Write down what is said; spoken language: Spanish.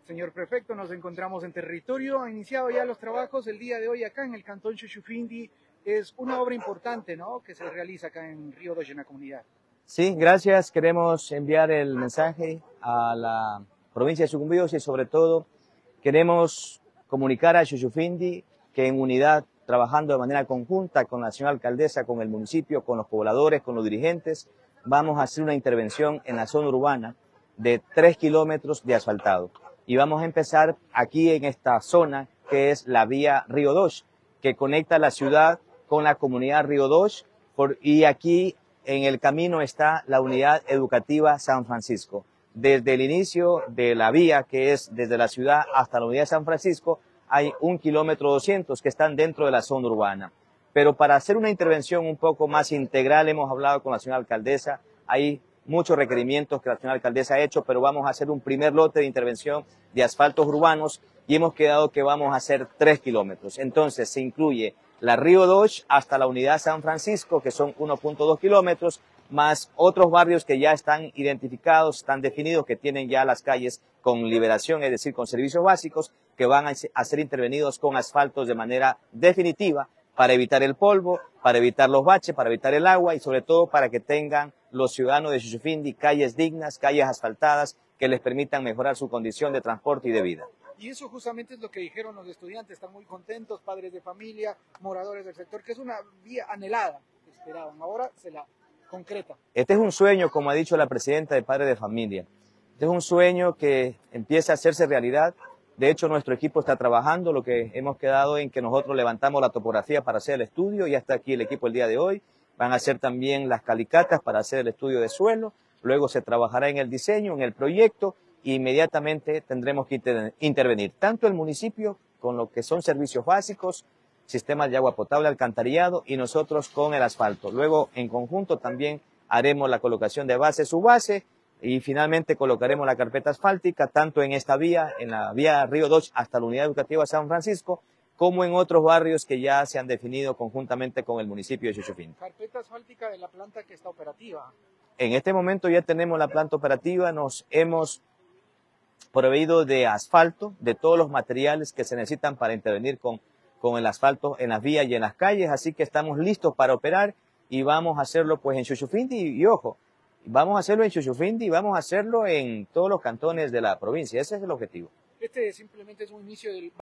Señor prefecto, nos encontramos en territorio, han iniciado ya los trabajos el día de hoy acá en el cantón Shushufindi. Es una obra importante, ¿no?, que se realiza acá en Río Doce, en la comunidad. Sí, gracias. Queremos enviar el mensaje a la provincia de Sucumbíos y sobre todo queremos comunicar a Shushufindi que en unidad, trabajando de manera conjunta con la señora alcaldesa, con el municipio, con los pobladores, con los dirigentes, vamos a hacer una intervención en la zona urbana de 3 kilómetros de asfaltado. Y vamos a empezar aquí en esta zona que es la vía Río Doce, que conecta la ciudad con la comunidad Río Doce, y aquí en el camino está la unidad educativa San Francisco. Desde el inicio de la vía, que es desde la ciudad hasta la unidad de San Francisco, hay 1,2 kilómetros que están dentro de la zona urbana. Pero para hacer una intervención un poco más integral, hemos hablado con la señora alcaldesa, hay muchos requerimientos que la señora alcaldesa ha hecho, pero vamos a hacer un primer lote de intervención de asfaltos urbanos y hemos quedado que vamos a hacer 3 kilómetros. Entonces se incluye la Río Doce hasta la unidad San Francisco, que son 1,2 kilómetros, más otros barrios que ya están identificados, están definidos, que tienen ya las calles con liberación, es decir, con servicios básicos, que van a ser intervenidos con asfaltos de manera definitiva para evitar el polvo, para evitar los baches, para evitar el agua y sobre todo para que tengan los ciudadanos de Shushufindi calles dignas, calles asfaltadas que les permitan mejorar su condición de transporte y de vida. Y eso justamente es lo que dijeron los estudiantes, están muy contentos, padres de familia, moradores del sector, que es una vía anhelada, que esperaban, ahora se la concreta. Este es un sueño, como ha dicho la presidenta de Padres de Familia. Este es un sueño que empieza a hacerse realidad. De hecho, nuestro equipo está trabajando, lo que hemos quedado en que nosotros levantamos la topografía para hacer el estudio, ya está aquí el equipo el día de hoy, van a hacer también las calicatas para hacer el estudio de suelo, luego se trabajará en el diseño, en el proyecto, e inmediatamente tendremos que intervenir tanto el municipio con lo que son servicios básicos, sistemas de agua potable, alcantarillado y nosotros con el asfalto. Luego, en conjunto, también haremos la colocación de base, subbase y finalmente colocaremos la carpeta asfáltica tanto en esta vía, en la vía Río Doce hasta la unidad educativa San Francisco, como en otros barrios que ya se han definido conjuntamente con el municipio de Shushufindi. Carpeta asfáltica de la planta que está operativa. En este momento ya tenemos la planta operativa, nos hemos proveído de asfalto, de todos los materiales que se necesitan para intervenir con el asfalto en las vías y en las calles, así que estamos listos para operar y vamos a hacerlo pues en Shushufindi y ojo, vamos a hacerlo en Shushufindi y vamos a hacerlo en todos los cantones de la provincia, ese es el objetivo. Este simplemente es un inicio del